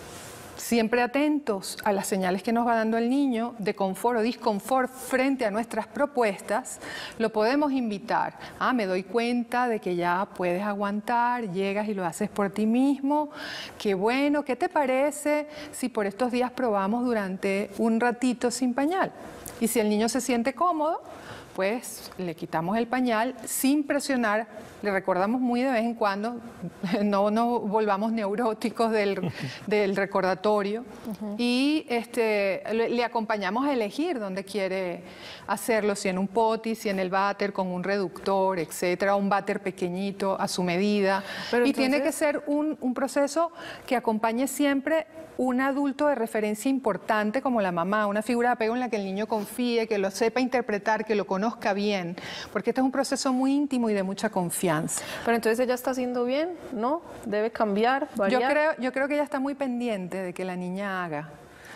siempre atentos a las señales que nos va dando el niño de confort o disconfort frente a nuestras propuestas, lo podemos invitar. Ah, me doy cuenta de que ya puedes aguantar, llegas y lo haces por ti mismo. Qué bueno, ¿qué te parece si por estos días probamos durante un ratito sin pañal? Y si el niño se siente cómodo, pues le quitamos el pañal sin presionar, le recordamos muy de vez en cuando, no nos volvamos neuróticos del, del recordatorio, uh-huh. y este, le, le acompañamos a elegir dónde quiere hacerlo, si en un potty, si en el váter con un reductor, etcétera, un váter pequeñito a su medida. Pero y entonces... tiene que ser un, un proceso que acompañe siempre un adulto de referencia importante como la mamá, una figura de apego en la que el niño confíe, que lo sepa interpretar, que lo conozca bien, porque este es un proceso muy íntimo y de mucha confianza. Pero entonces ella está haciendo bien, ¿no? Debe cambiar, variar. Yo creo, yo creo que ella está muy pendiente de que la niña haga.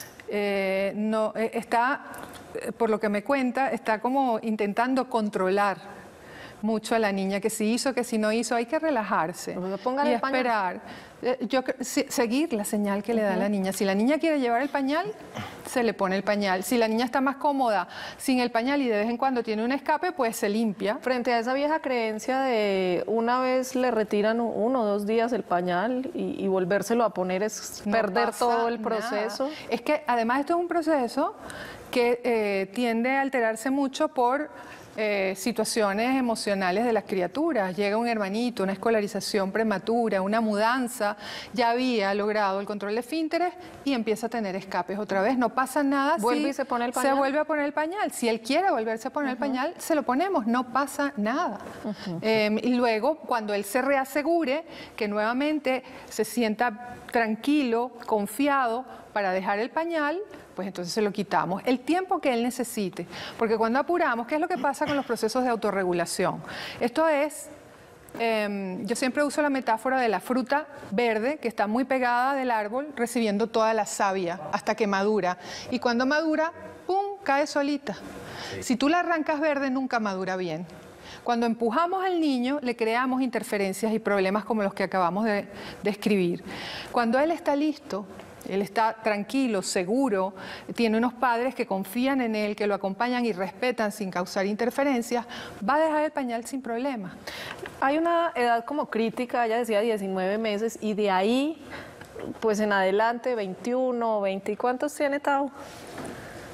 Eh, no, eh, está, por lo que me cuenta, está como intentando controlar mucho a la niña, que si hizo, que si no hizo, hay que relajarse y esperar. Yo, seguir la señal que le da uh-huh. la niña. Si la niña quiere llevar el pañal, se le pone el pañal. Si la niña está más cómoda sin el pañal y de vez en cuando tiene un escape, pues se limpia. Frente a esa vieja creencia de una vez le retiran uno o dos días el pañal y, y volvérselo a poner es no perder todo el proceso. Nada. Es que además esto es un proceso que eh, tiende a alterarse mucho por Eh, situaciones emocionales de las criaturas. Llega un hermanito, una escolarización prematura, una mudanza, ya había logrado el control de esfínteres y empieza a tener escapes otra vez. No pasa nada ¿Vuelve si y se pone el pañal? Se vuelve a poner el pañal. Si él quiere volverse a poner uh-huh. el pañal, se lo ponemos, no pasa nada. Uh-huh. eh, y luego, cuando él se reasegure, que nuevamente se sienta tranquilo, confiado para dejar el pañal, pues entonces se lo quitamos. El tiempo que él necesite, porque cuando apuramos, ¿qué es lo que pasa con los procesos de autorregulación? Esto es, eh, yo siempre uso la metáfora de la fruta verde que está muy pegada del árbol recibiendo toda la savia hasta que madura. Y cuando madura, ¡pum!, cae solita. Sí. Si tú la arrancas verde, nunca madura bien. Cuando empujamos al niño, le creamos interferencias y problemas como los que acabamos de describir. Cuando él está listo, él está tranquilo, seguro, tiene unos padres que confían en él, que lo acompañan y respetan sin causar interferencias, va a dejar el pañal sin problema. Hay una edad como crítica, ella decía diecinueve meses, y de ahí, pues en adelante, veintiuno, veinte, ¿cuántos tiene Tao?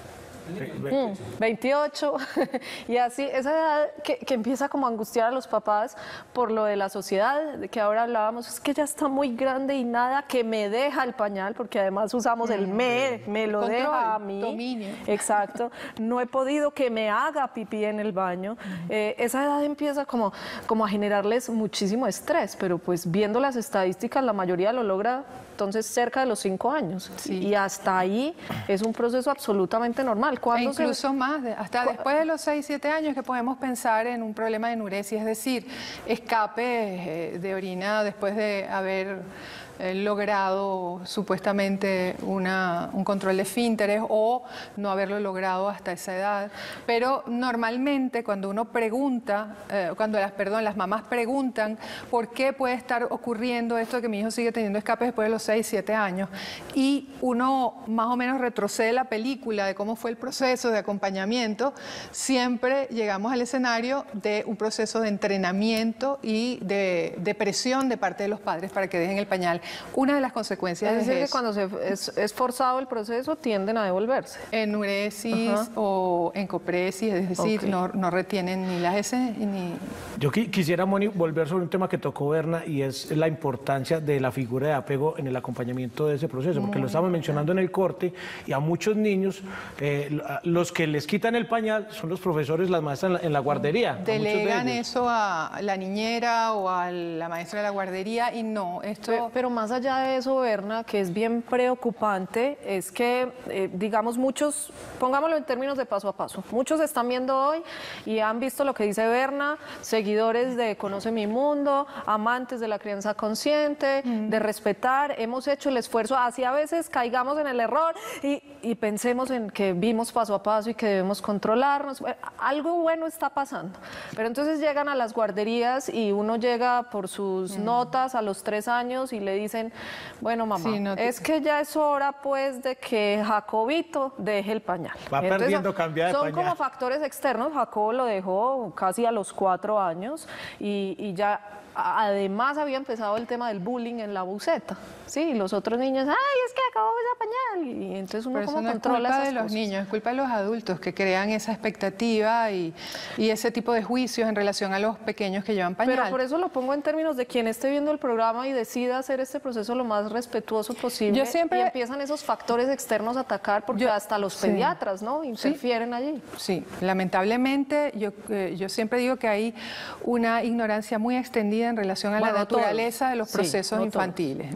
Mm, veintiocho, y así, esa edad que, que empieza como a angustiar a los papás por lo de la sociedad, de que ahora hablábamos, es que ya está muy grande y nada que me deja el pañal, porque además usamos el me, me lo Control, deja a mí. dominio. Exacto, no he podido que me haga pipí en el baño. Eh, esa edad empieza como, como a generarles muchísimo estrés, pero pues viendo las estadísticas, la mayoría lo logra entonces cerca de los cinco años. Sí. Y hasta ahí es un proceso absolutamente normal. E ¿Cuándo incluso se... más, de- hasta después de los seis, siete años que podemos pensar en un problema de enuresis, es decir, escape eh, de orina después de haber eh, logrado supuestamente una, un control de esfínteres o no haberlo logrado hasta esa edad. Pero normalmente cuando uno pregunta, eh, cuando las, perdón, las mamás preguntan por qué puede estar ocurriendo esto de que mi hijo sigue teniendo escapes después de los seis, siete años, y uno más o menos retrocede la película de cómo fue el proceso de acompañamiento, siempre llegamos al escenario de un proceso de entrenamiento y de, de presión de parte de los padres para que dejen el pañal. Una de las consecuencias Es es, decir, que eso. cuando se, es, es forzado el proceso, tienden a devolverse. Enuresis Ajá. o encopresis, es decir, Ok. no, no retienen ni las S ni... Yo qui- quisiera, Moni, volver sobre un tema que tocó Berna y es la importancia de la figura de apego en el acompañamiento de ese proceso, porque lo estamos mencionando en el corte y a muchos niños, eh, los que les quitan el pañal son los profesores, las maestras en la, en la guardería. a muchos de Delegan ellos. eso a la niñera o a la maestra de la guardería y no, esto... Pe- Pero más allá de eso, Berna, que es bien preocupante, es que, eh, digamos, muchos, pongámoslo en términos de paso a paso, muchos están viendo hoy y han visto lo que dice Berna, seguidores de Conoce Mi Mundo, amantes de la crianza consciente, de respetar, hemos hecho el esfuerzo, así a veces caigamos en el error y, y pensemos en que vimos paso a paso y que debemos controlarnos. Eh, Algo bueno está pasando, pero entonces llegan a las guarderías y uno llega por sus notas a los tres años y le dicen, bueno, mamá, Sí, no te- es que ya es hora pues de que Jacobito deje el pañal. Va Entonces, perdiendo cantidad de son pañal. como factores externos. Jacobo lo dejó casi a los cuatro años y, y ya a- además había empezado el tema del bullying en la buceta. Sí, y los otros niños, ay, es que acabó esa pañal. Y entonces uno Pero eso como no es controla culpa esas de los cosas. niños, es culpa de los adultos que crean esa expectativa y, y ese tipo de juicios en relación a los pequeños que llevan pañal. Pero por eso lo pongo en términos de quien esté viendo el programa y decida hacer este proceso lo más respetuoso posible. Yo siempre- Y empiezan esos factores externos a atacar porque Yo- hasta los sí. pediatras, ¿no? Interfieren allí. Sí, lamentablemente yo, eh, yo siempre digo que hay una ignorancia muy extendida en relación a Bueno, la no todos. naturaleza de los Sí, procesos no todos. infantiles.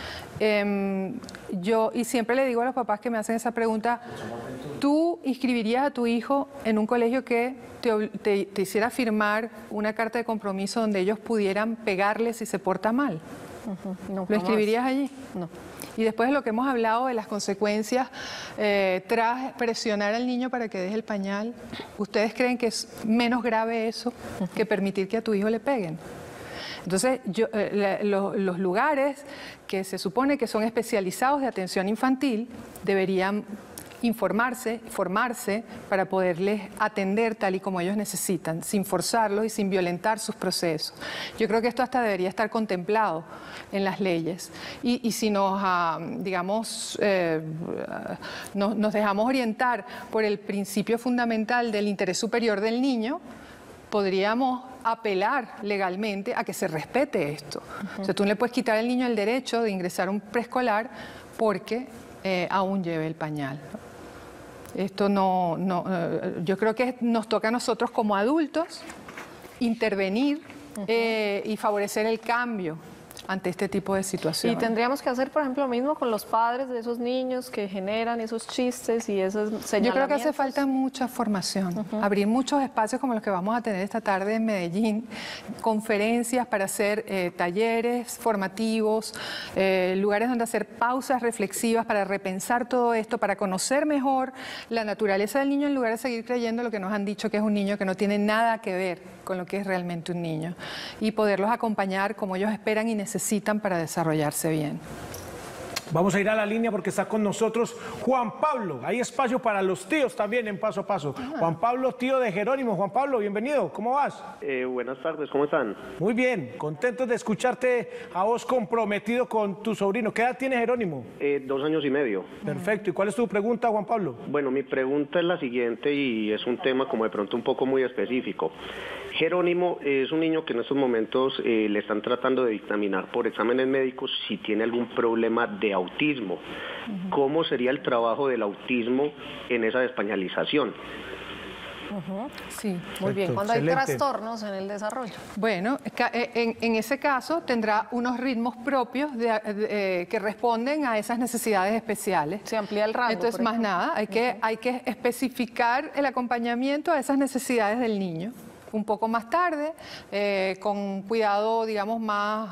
Em, yo, y siempre le digo a los papás que me hacen esa pregunta, ¿tú inscribirías a tu hijo en un colegio que te, ob- te- te hiciera firmar una carta de compromiso donde ellos pudieran pegarle si se porta mal? No, ¿Lo jamás. inscribirías allí? No. Y después de lo que hemos hablado de las consecuencias eh, tras presionar al niño para que deje el pañal, ¿ustedes creen que es menos grave eso que permitir que a tu hijo le peguen? Entonces, yo, eh, la- lo- los lugares que se supone que son especializados de atención infantil deberían informarse, formarse para poderles atender tal y como ellos necesitan, sin forzarlos y sin violentar sus procesos. Yo creo que esto hasta debería estar contemplado en las leyes. Y, y si nos, ah, digamos, eh, nos, nos dejamos orientar por el principio fundamental del interés superior del niño, podríamos apelar legalmente a que se respete esto. O sea, tú no le puedes quitar al niño el derecho de ingresar a un preescolar porque eh, aún lleve el pañal. Esto no, no eh, yo creo que nos toca a nosotros como adultos intervenir eh, y favorecer el cambio ante este tipo de Y situaciones. tendríamos que hacer, por ejemplo, lo mismo con los padres de esos niños que generan esos chistes y esos señalamientos. Yo creo que hace falta mucha formación, abrir muchos espacios como los que vamos a tener esta tarde en Medellín, conferencias para hacer eh, talleres formativos, eh, lugares donde hacer pausas reflexivas para repensar todo esto, para conocer mejor la naturaleza del niño en lugar de seguir creyendo lo que nos han dicho que es un niño que no tiene nada que ver con lo que es realmente un niño y poderlos acompañar como ellos esperan y necesitan para desarrollarse bien. Vamos a ir a la línea porque está con nosotros Juan Pablo. Hay espacio para los tíos también en Paso a Paso. Ah. Juan Pablo, tío de Jerónimo. Juan Pablo, bienvenido. ¿Cómo vas? Eh, buenas tardes, ¿cómo están? Muy bien, contentos de escucharte a vos comprometido con tu sobrino. ¿Qué edad tiene Jerónimo? Eh, dos años y medio. Perfecto. ¿Y cuál es tu pregunta, Juan Pablo? Bueno, mi pregunta es la siguiente y es un tema como de pronto un poco muy específico. Jerónimo es un niño que en estos momentos eh, le están tratando de dictaminar por exámenes médicos si tiene algún problema de autismo. Uh-huh. ¿Cómo sería el trabajo del autismo en esa despañalización? Uh-huh. Sí, muy bien. Cuando hay trastornos en el desarrollo. Bueno, en, en ese caso tendrá unos ritmos propios de, de, eh, que responden a esas necesidades especiales. Se amplía el rango. Entonces, más nada, hay que, uh-huh. hay que especificar el acompañamiento a esas necesidades del niño. Un poco más tarde, eh, con cuidado, digamos, más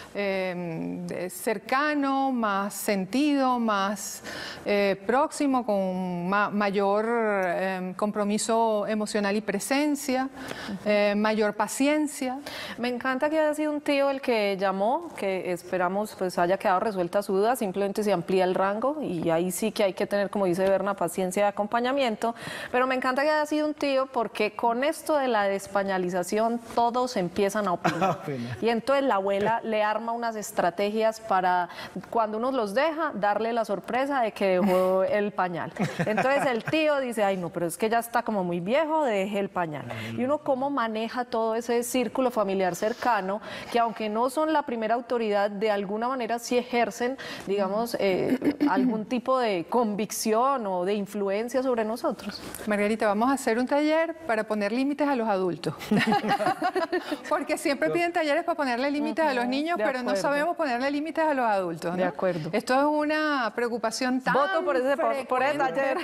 eh, cercano, más sentido, más eh, próximo, con ma mayor eh, compromiso emocional y presencia, eh, mayor paciencia. Me encanta que haya sido un tío el que llamó, que esperamos pues haya quedado resuelta su duda, simplemente se amplía el rango y ahí sí que hay que tener, como dice Berna, paciencia y acompañamiento, pero me encanta que haya sido un tío porque con esto de la españalización todos empiezan a opinar. Y entonces la abuela le arma unas estrategias para cuando uno los deja, darle la sorpresa de que dejó el pañal. Entonces el tío dice, ay no, pero es que ya está como muy viejo, deje el pañal. Y uno cómo maneja todo ese círculo familiar cercano, que aunque no son la primera autoridad, de alguna manera sí ejercen, digamos, eh, algún tipo de convicción o de influencia sobre nosotros. Margarita, vamos a hacer un taller para poner límites a los adultos. Porque siempre piden talleres para ponerle límites uh-huh, a los niños, pero acuerdo. no sabemos ponerle límites a los adultos, ¿no? De acuerdo. Esto es una preocupación tan Voto por ese, por, por ese taller.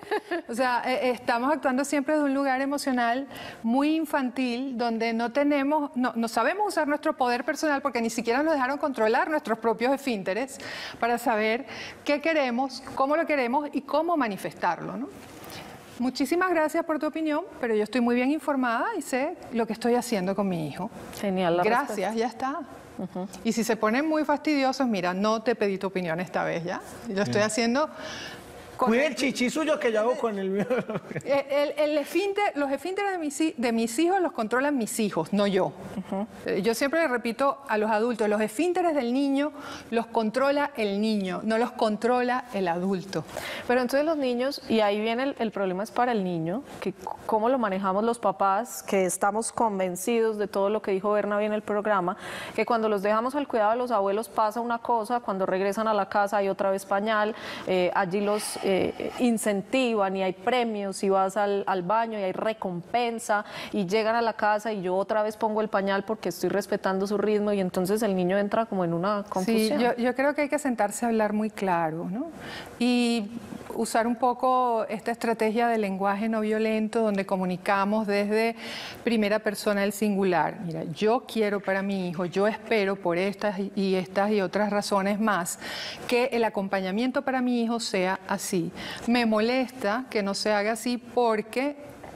O sea, eh, estamos actuando siempre desde un lugar emocional muy infantil, donde no tenemos, no, no sabemos usar nuestro poder personal, porque ni siquiera nos dejaron controlar nuestros propios esfínteres para saber qué queremos, cómo lo queremos y cómo manifestarlo, ¿no? Muchísimas gracias por tu opinión, pero yo estoy muy bien informada y sé lo que estoy haciendo con mi hijo. Genial. La gracias, respuesta. ya está. Uh-huh. Y si se ponen muy fastidiosos, mira, no te pedí tu opinión esta vez, ¿ya? Yo estoy haciendo... Cuide el chichi suyo que yo hago con el mío. El, el esfínter, los esfínteres de mis, de mis hijos los controlan mis hijos, no yo. Uh-huh. Yo siempre le repito a los adultos, los esfínteres del niño los controla el niño, no los controla el adulto. Pero entonces los niños, y ahí viene el, el problema es para el niño, que cómo lo manejamos los papás, que estamos convencidos de todo lo que dijo Berna bien en el programa, que cuando los dejamos al cuidado de los abuelos pasa una cosa, cuando regresan a la casa hay otra vez pañal, eh, allí los... Eh, Eh, incentivan y hay premios y vas al, al baño y hay recompensa y llegan a la casa y yo otra vez pongo el pañal porque estoy respetando su ritmo y entonces el niño entra como en una confusión. Sí, yo, yo creo que hay que sentarse a hablar muy claro, ¿no? Y usar un poco esta estrategia de lenguaje no violento donde comunicamos desde primera persona el singular. Mira, yo quiero para mi hijo, yo espero por estas y estas y otras razones más que el acompañamiento para mi hijo sea así. Me molesta que no se haga así porque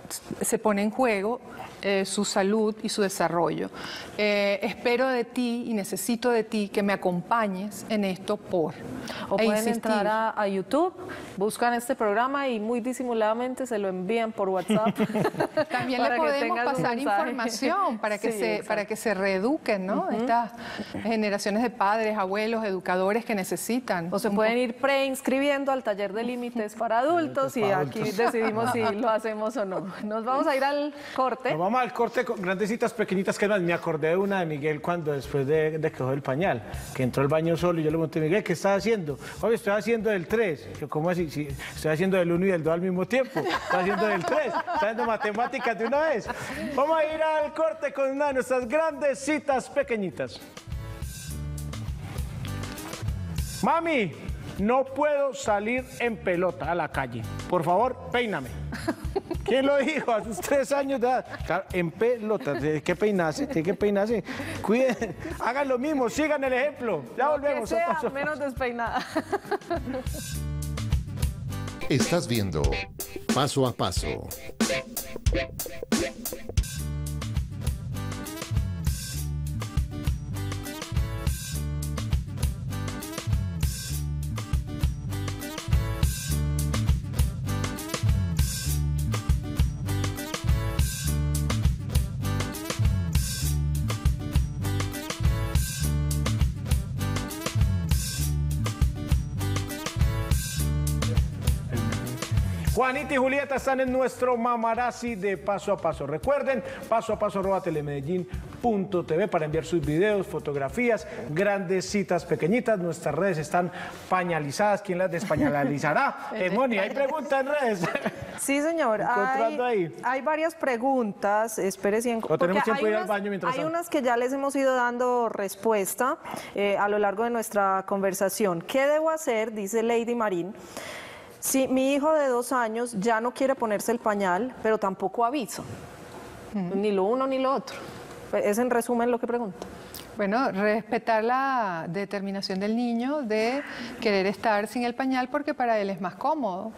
se pone en juego eh, su salud y su desarrollo. Eh, espero de ti y necesito de ti que me acompañes en esto por... O pueden insistir. entrar a, a YouTube, buscan este programa y muy disimuladamente se lo envían por WhatsApp. También le podemos pasar información para que, sí, se, para que se reeduquen, ¿no? Uh-huh. Estas generaciones de padres, abuelos, educadores que necesitan. O se pueden ir preinscribiendo al taller de límites para adultos y aquí decidimos si lo hacemos o no. Nos vamos a ir al corte. Nos vamos al corte con grandecitas pequeñitas que más. Me acordé de una de Miguel cuando después de, de que dejó el pañal, que entró al baño solo y yo le pregunté, Miguel, ¿qué estás haciendo? Oye, estoy haciendo del tres. Yo, ¿cómo así? Sí, estoy haciendo del uno y del dos al mismo tiempo. Estoy haciendo del tres. Estoy haciendo matemáticas de una vez. Vamos a ir al corte con una de nuestras grandecitas pequeñitas. Mami, no puedo salir en pelota a la calle. Por favor, peíname. ¿Quién lo dijo a sus tres años de edad? Claro, en pelota, tiene que peinarse, tiene que peinarse. Cuiden, hagan lo mismo, sigan el ejemplo. Ya volvemos. Que sea a paso. menos despeinada. Estás viendo Paso a Paso. Juanita y Julieta están en nuestro Mamarazzi de Paso a Paso. Recuerden, paso a paso arroba telemedellín punto t v para enviar sus videos, fotografías, grandes citas pequeñitas. Nuestras redes están pañalizadas. ¿Quién las despañalizará? eh, Moni, ¿hay preguntas en redes? Sí, señor. Hay, ahí. hay varias preguntas. Espere si No tenemos tiempo de ir al baño mientras Hay tanto. unas que ya les hemos ido dando respuesta eh, a lo largo de nuestra conversación. ¿Qué debo hacer? Dice Lady Marín. Si mi hijo de dos años ya no quiere ponerse el pañal, pero tampoco aviso. Mm. Ni lo uno ni lo otro. Es en resumen lo que pregunto. Bueno, respetar la determinación del niño de querer estar sin el pañal porque para él es más cómodo.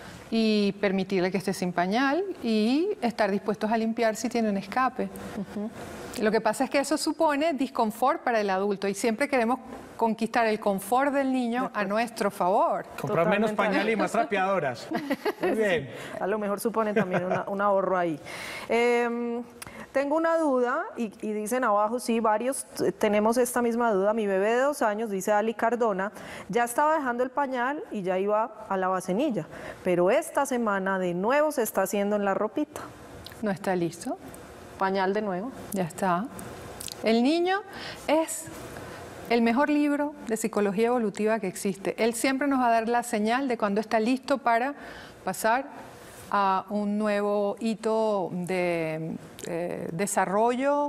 Y permitirle que esté sin pañal y estar dispuestos a limpiar si tiene un escape. Uh-huh. Lo que pasa es que eso supone disconfort para el adulto y siempre queremos conquistar el confort del niño a nuestro favor. Comprar menos pañal y más trapeadoras. Muy bien. Sí, a lo mejor supone también una, un ahorro ahí. Eh, Tengo una duda, y, y dicen abajo, sí, varios tenemos esta misma duda. Mi bebé de dos años, dice Ali Cardona, ya estaba dejando el pañal y ya iba a la bacenilla, pero esta semana de nuevo se está haciendo en la ropita. ¿No está listo? Pañal de nuevo. Ya está. El niño es el mejor libro de psicología evolutiva que existe. Él siempre nos va a dar la señal de cuando está listo para pasar a un nuevo hito de eh, desarrollo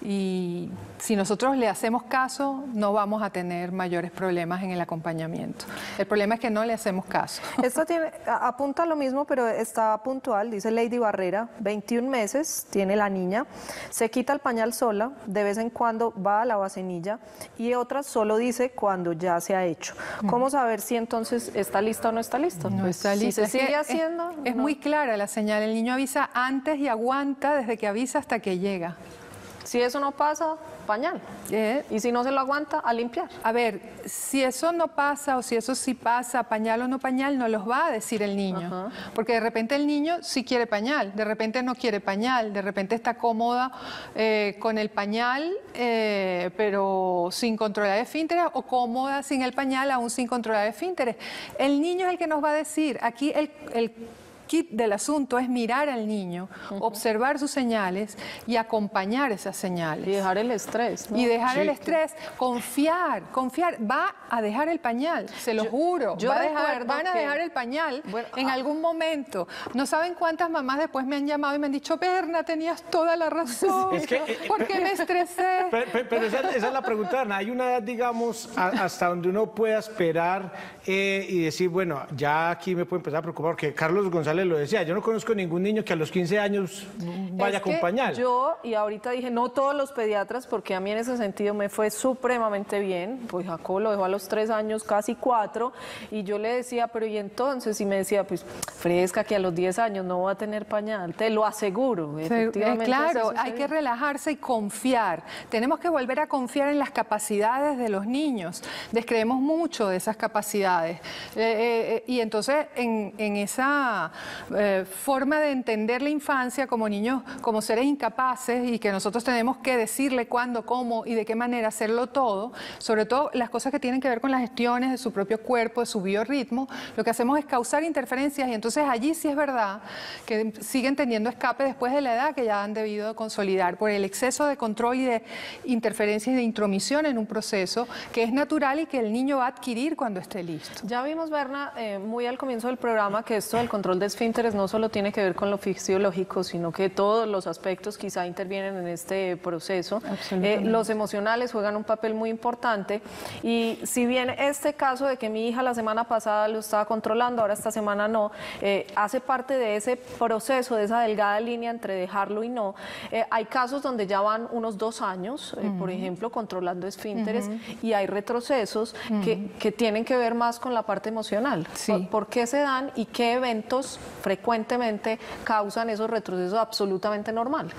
y si nosotros le hacemos caso no vamos a tener mayores problemas en el acompañamiento. El problema es que no le hacemos caso. Esto tiene, apunta lo mismo, pero está puntual, dice Lady Barrera, veintiún meses tiene la niña, se quita el pañal sola, de vez en cuando va a la bacenilla y otras solo dice cuando ya se ha hecho. ¿Cómo saber si entonces está lista o no está lista? No pues, está lista. Si se sigue es, haciendo... Es, es no. muy clara la señal, el niño avisa antes y aguanta desde que avisa hasta que llega. Si eso no pasa, pañal. ¿Eh? Y si no se lo aguanta, a limpiar. A ver, si eso no pasa o si eso sí pasa, pañal o no pañal, no los va a decir el niño. Ajá. Porque de repente el niño sí quiere pañal, de repente no quiere pañal, de repente está cómoda eh, con el pañal, eh, pero sin controlar esfínteres, o cómoda sin el pañal, aún sin controlar esfínteres. El niño es el que nos va a decir. Aquí el... el kit del asunto es mirar al niño, uh-huh. observar sus señales y acompañar esas señales. Y dejar el estrés, ¿no? Y dejar sí. el estrés, confiar, confiar. Va a dejar el pañal, se lo yo, juro. Yo va a dejar, van a que... dejar el pañal bueno, en ah. algún momento. No saben cuántas mamás después me han llamado y me han dicho, Berna, tenías toda la razón. Es que, eh, ¿Por qué me estresé? Pero, pero, pero esa, esa es la pregunta, Ana. Hay una edad, digamos, a, hasta donde uno pueda esperar eh, y decir, bueno, ya aquí me puedo empezar a preocupar, porque Carlos González lo decía, yo no conozco ningún niño que a los quince años vaya es con que pañal. Yo, y ahorita dije, no todos los pediatras, porque a mí en ese sentido me fue supremamente bien, pues Jacobo lo dejó a los tres años, casi cuatro, y yo le decía, pero ¿y entonces? Y me decía, pues fresca, que a los diez años no va a tener pañal, te lo aseguro. Sí, efectivamente, eh, claro, hay que relajarse y confiar. Tenemos que volver a confiar en las capacidades de los niños. Descreemos mucho de esas capacidades. Eh, eh, y entonces, en, en esa eh, forma de entender la infancia como niños, como seres incapaces y que nosotros tenemos que decirle cuándo, cómo y de qué manera hacerlo todo, sobre todo las cosas que tienen que ver con las gestiones de su propio cuerpo, de su biorritmo, lo que hacemos es causar interferencias y entonces allí sí es verdad que siguen teniendo escape después de la edad que ya han debido consolidar por el exceso de control y de interferencias y de intromisión en un proceso que es natural y que el niño va a adquirir cuando esté listo. Ya vimos, Berna, eh, muy al comienzo del programa que esto del control de esfínteres no solo tiene que ver con lo fisiológico, sino que todos los aspectos quizá intervienen en este proceso. Eh, los emocionales juegan un papel muy importante y si bien este caso de que mi hija la semana pasada lo estaba controlando, ahora esta semana no, eh, hace parte de ese proceso, de esa delgada línea entre dejarlo y no, eh, hay casos donde ya van unos dos años, eh, uh-huh. por ejemplo, controlando esfínteres uh-huh. y hay retrocesos uh-huh. que, que tienen que ver más con la parte emocional. Sí. ¿Por, ¿Por qué se dan y qué eventos frecuentemente causan esos retrocesos absolutamente normales?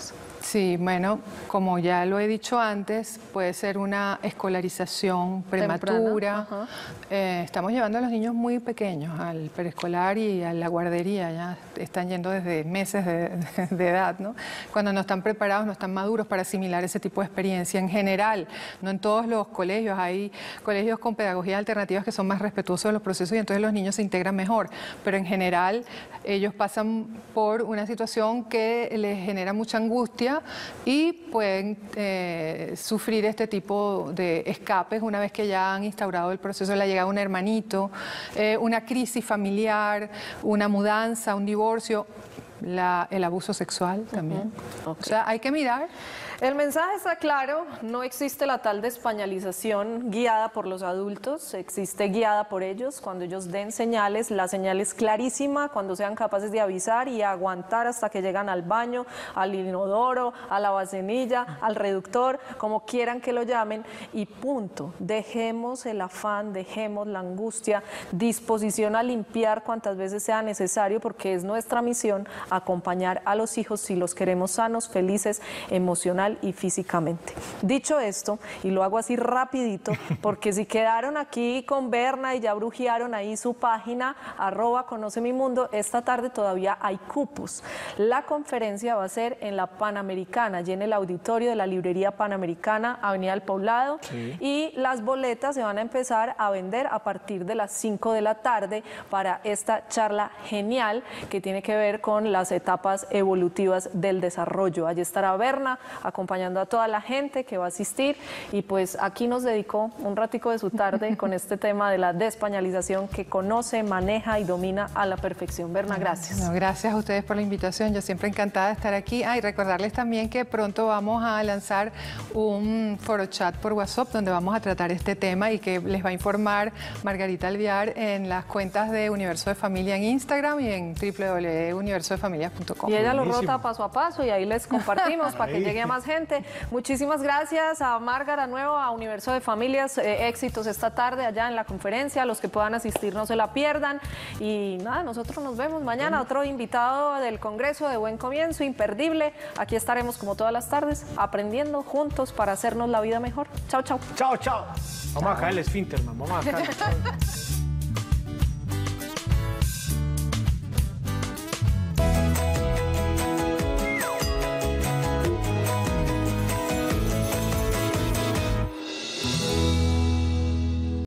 Sí, bueno, como ya lo he dicho antes, puede ser una escolarización prematura. Eh, estamos llevando a los niños muy pequeños al preescolar y a la guardería, ya están yendo desde meses de, de, de edad, ¿no? Cuando no están preparados, no están maduros para asimilar ese tipo de experiencia. En general, no en todos los colegios, hay colegios con pedagogías alternativas que son más respetuosos de los procesos y entonces los niños se integran mejor, pero en general ellos pasan por una situación que les genera mucha angustia y pueden eh, sufrir este tipo de escapes una vez que ya han instaurado el proceso de la llegada de un hermanito, eh, una crisis familiar, una mudanza, un divorcio, la, el abuso sexual también. Uh-huh. Okay. O sea, hay que mirar. El mensaje está claro, no existe la tal despañalización guiada por los adultos, existe guiada por ellos, cuando ellos den señales, la señal es clarísima, cuando sean capaces de avisar y aguantar hasta que llegan al baño, al inodoro, a la vasenilla, al reductor, como quieran que lo llamen, y punto. Dejemos el afán, dejemos la angustia, disposición a limpiar cuantas veces sea necesario, porque es nuestra misión acompañar a los hijos si los queremos sanos, felices, emocionales y físicamente. Dicho esto, y lo hago así rapidito, porque si quedaron aquí con Berna y ya brujearon ahí su página, arroba Conoce Mi Mundo, esta tarde todavía hay cupos. La conferencia va a ser en la Panamericana, allí en el auditorio de la Librería Panamericana, Avenida del Poblado, sí. Y las boletas se van a empezar a vender a partir de las cinco de la tarde para esta charla genial que tiene que ver con las etapas evolutivas del desarrollo. Allí estará Berna, acompañando a toda la gente que va a asistir y pues aquí nos dedicó un ratico de su tarde con este tema de la despañalización que conoce, maneja y domina a la perfección. Berna, gracias. No, gracias a ustedes por la invitación, yo siempre encantada de estar aquí. Ah, y recordarles también que pronto vamos a lanzar un foro chat por WhatsApp donde vamos a tratar este tema y que les va a informar Margarita Alvear en las cuentas de Universo de Familia en Instagram y en w w w punto universo de familias punto com. Y ella lo rota paso a paso y ahí les compartimos para que llegue a más gente. Muchísimas gracias a Márgara Nuevo, a Universo de Familias, eh, éxitos esta tarde allá en la conferencia, los que puedan asistir no se la pierdan y nada, nosotros nos vemos mañana, otro invitado del Congreso de Buen Comienzo, imperdible, aquí estaremos como todas las tardes aprendiendo juntos para hacernos la vida mejor. Chao, chao. Chao, chao. Vamos a caer el esfínter, man. Vamos a caer.